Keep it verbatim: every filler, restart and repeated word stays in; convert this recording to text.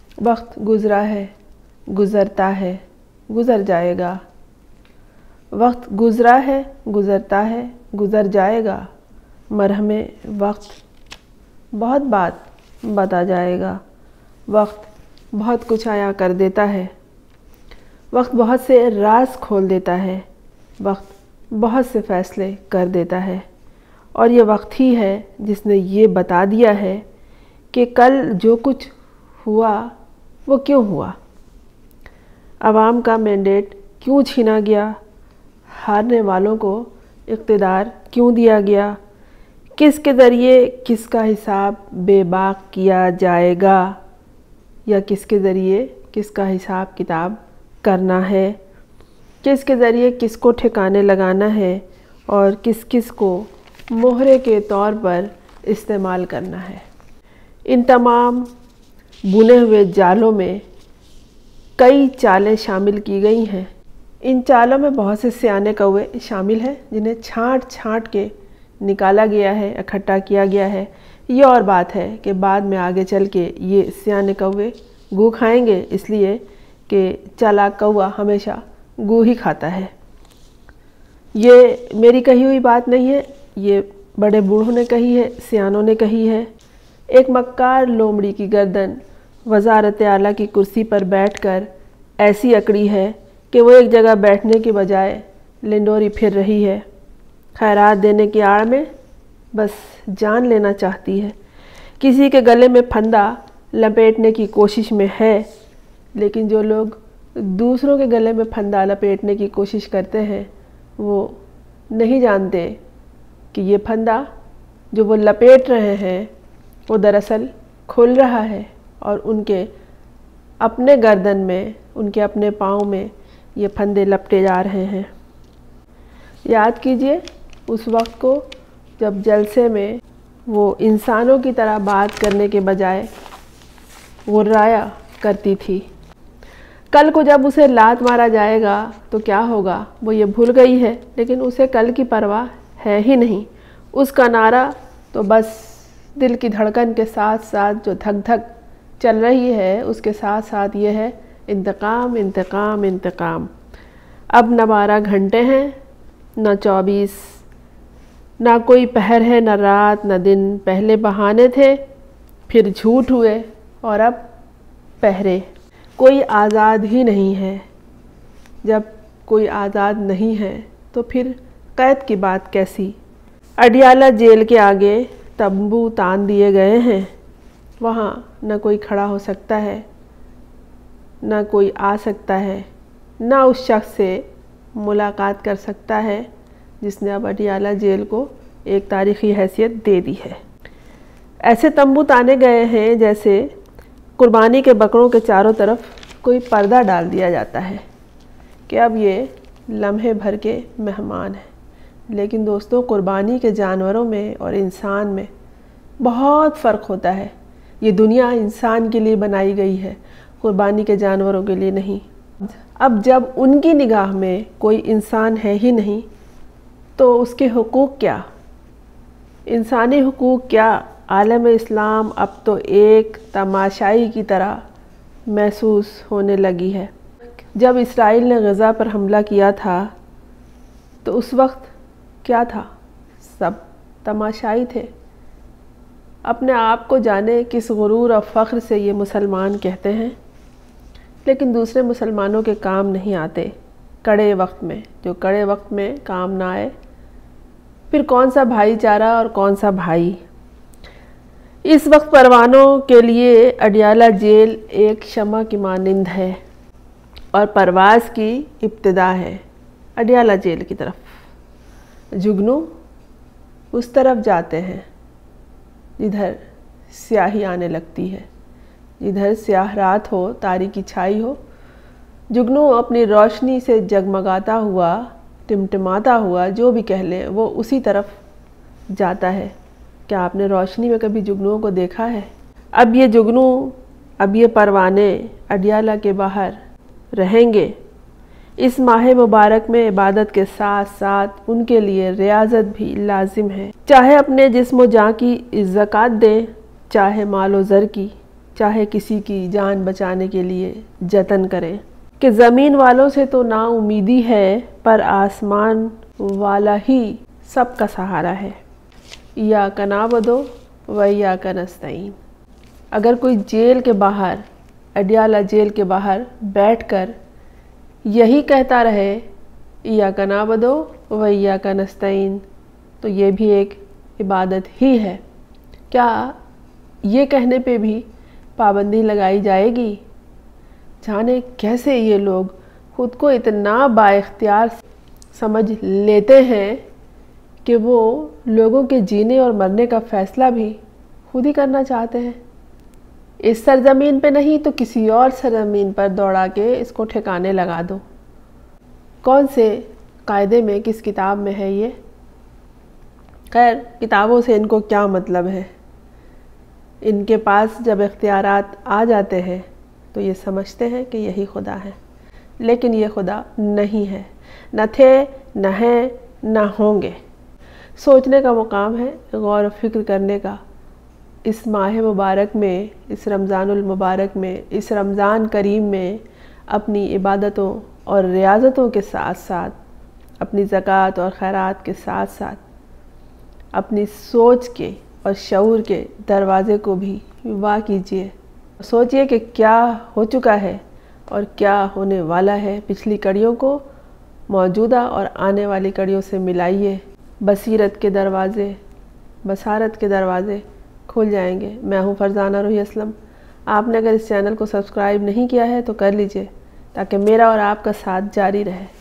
وقت گزرا ہے، گزرتا ہے، گزر جائے گا۔ وقت گزرا ہے، گزرتا ہے، گزر جائے گا۔ مرہم وقت بہت بات بتا جائے گا۔ وقت بہت کچھ عیاں کر دیتا ہے۔ وقت بہت سے راز کھول دیتا ہے۔ وقت بہت سے فیصلے کر دیتا ہے، اور یہ وقت ہی ہے جس نے یہ بتا دیا ہے کہ کل جو کچھ ہوا وہ کیوں ہوا، عوام کا مینڈیٹ کیوں چھینا گیا، ہارنے والوں کو اقتدار کیوں دیا گیا، کس کے ذریعے کس کا حساب بے باک کیا جائے گا، یا کس کے ذریعے کس کا حساب کتاب کرنا ہے، کس کے ذریعے کس کو ٹھکانے لگانا ہے اور کس کس کو مہرے کے طور پر استعمال کرنا ہے۔ ان تمام بنے ہوئے جالوں میں کئی چالیں شامل کی گئی ہیں۔ ان چالوں میں بہت سے سیانے کوے شامل ہیں جنہیں چھانٹ چھانٹ کے نکالا گیا ہے، اکٹھا کیا گیا ہے۔ یہ اور بات ہے کہ بعد میں آگے چل کے یہ سیانے کوے گو کھائیں گے، اس لیے کہ چالاک کوا ہمیشہ گو ہی کھاتا ہے۔ یہ میری کہی ہوئی بات نہیں ہے، یہ بڑے بوڑھوں نے کہی ہے، سیانوں نے کہی ہے۔ ایک مکار لومڑی کی گردن وزارت اعلیٰ کی کرسی پر بیٹھ کر ایسی اکڑی ہے کہ وہ ایک جگہ بیٹھنے کے بجائے لنڈوری پھر رہی ہے۔ خیرات دینے کی آڑ میں بس جان لینا چاہتی ہے، کسی کے گلے میں پھندا لپیٹنے کی کوشش میں ہے، لیکن جو لوگ دوسروں کے گلے میں پھندا لپیٹنے کی کوشش کرتے ہیں وہ نہیں جانتے کہ یہ پھندا جو وہ لپیٹ رہے ہیں وہ دراصل کھل رہا ہے، اور ان کے اپنے گردن میں، ان کے اپنے پاؤں میں یہ پھندے لپٹے جا رہے ہیں۔ یاد کیجئے اس وقت کو جب جلسے میں وہ انسانوں کی طرح بات کرنے کے بجائے غرایا کرتی تھی۔ کل کو جب اسے لات مارا جائے گا تو کیا ہوگا وہ یہ بھول گئی ہے، لیکن اسے کل کی پرواہ ہے ہی نہیں۔ اس کا نعرہ تو بس دل کی دھڑکن کے ساتھ ساتھ جو دھک دھک چل رہی ہے اس کے ساتھ ساتھ یہ ہے، انتقام انتقام انتقام۔ اب نہ بارہ گھنٹے ہیں نہ چوبیس، نہ کوئی پہر ہے نہ رات نہ دن۔ پہلے بہانے تھے، پھر جھوٹ ہوئے، اور اب پہرے۔ کوئی آزاد ہی نہیں ہے۔ جب کوئی آزاد نہیں ہے تو پھر قید کی بات کیسی؟ اڈیالہ جیل کے آگے تمبو تان دیے گئے ہیں۔ وہاں نہ کوئی کھڑا ہو سکتا ہے، نہ کوئی آ سکتا ہے، نہ اس شخص سے ملاقات کر سکتا ہے جس نے اب اڈیالہ جیل کو ایک تاریخی حیثیت دے دی ہے۔ ایسے تمبو تانے گئے ہیں جیسے قربانی کے بکروں کے چاروں طرف کوئی پردہ ڈال دیا جاتا ہے کہ اب یہ لمحے بھر کے مہمان ہیں۔ لیکن دوستو، قربانی کے جانوروں میں اور انسان میں بہت فرق ہوتا ہے۔ یہ دنیا انسان کے لیے بنائی گئی ہے، قربانی کے جانوروں کے لیے نہیں۔ اب جب ان کی نگاہ میں کوئی انسان ہے ہی نہیں تو اس کے حقوق کیا؟ انسانی حقوق کیا؟ عالم اسلام اب تو ایک تماشائی کی طرح محسوس ہونے لگی ہے۔ جب اسرائیل نے غزہ پر حملہ کیا تھا تو اس وقت کیا تھا؟ سب تماشائی تھے۔ اپنے آپ کو جانے کس غرور اور فخر سے یہ مسلمان کہتے ہیں، لیکن دوسرے مسلمانوں کے کام نہیں آتے کڑے وقت میں۔ جو کڑے وقت میں کام نہ آئے، پھر کون سا بھائی چارہ اور کون سا بھائی؟ اس وقت پروانوں کے لیے اڈیالہ جیل ایک شمع کی مانند ہے اور پرواز کی ابتدا ہے اڈیالہ جیل کی طرف۔ جگنو اس طرف جاتے ہیں جدھر سیاہی آنے لگتی ہے، جدھر سیاہ رات ہو، تاریکی چھائی ہو۔ جگنو اپنی روشنی سے جگمگاتا ہوا، ٹمٹماتا ہوا، جو بھی کہہ لیں، وہ اسی طرف جاتا ہے۔ کیا آپ نے روشنی میں کبھی جگنوؤں کو دیکھا ہے؟ اب یہ جگنو، اب یہ پروانے اڈیالہ کے باہر رہیں گے۔ اس ماہ مبارک میں عبادت کے ساتھ ساتھ ان کے لیے ریاضت بھی لازم ہے، چاہے اپنے جسم و جاں کی زکوٰۃ دیں، چاہے مال و زر کی، चाहे किसी की जान बचाने के लिए जतन करें कि ज़मीन वालों से तो ना उम्मीदी है पर आसमान वाला ही सबका सहारा है। या कनाबदो व या कनस्तईन। अगर कोई जेल के बाहर, अडियाला जेल के बाहर बैठकर यही कहता रहे या कनाबदो व या कनस्तईन, तो ये भी एक इबादत ही है। क्या ये कहने पे भी पाबंदी लगाई जाएगी? जाने कैसे ये लोग खुद को इतना बाइख्तियार समझ लेते हैं कि वो लोगों के जीने और मरने का फ़ैसला भी खुद ही करना चाहते हैं। इस सरज़मीन पे नहीं तो किसी और सरज़मीन पर दौड़ा के इसको ठिकाने लगा दो। कौन से कायदे में, किस किताब में है ये? खैर, किताबों से इनको क्या मतलब है। इनके पास जब इख्तियारात आ जाते हैं तो ये समझते हैं कि यही खुदा है, लेकिन ये खुदा नहीं है, न थे, न हैं, न होंगे। सोचने का मुकाम है, गौर व फिक्र करने का। इस माह मुबारक में, इस रमज़ानुल मुबारक में, इस रमज़ान करीम में अपनी इबादतों और रियाज़तों के साथ साथ, अपनी ज़कात और खैरात के साथ साथ, अपनी सोच के और शऊर के दरवाज़े को भी वाह कीजिए। सोचिए कि क्या हो चुका है और क्या होने वाला है। पिछली कड़ियों को मौजूदा और आने वाली कड़ियों से मिलाइए। बसीरत के दरवाज़े, बसारत के दरवाज़े खुल जाएंगे। मैं हूँ फरजाना रूही असलम। आपने अगर इस चैनल को सब्सक्राइब नहीं किया है तो कर लीजिए ताकि मेरा और आपका साथ जारी रहे।